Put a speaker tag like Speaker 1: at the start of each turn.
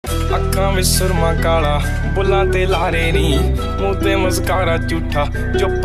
Speaker 1: ਅੱਖਾਂ ਵਿੱਚ ਸੁਰਮਾ ਕਾਲਾ, ਬੁੱਲਾਂ ਤੇ ਲਾਰੇ ਨੀ, ਮੂੰਹ ਤੇ ਮੁਸਕਾਰਾ ਝੂਠਾ ਜੋ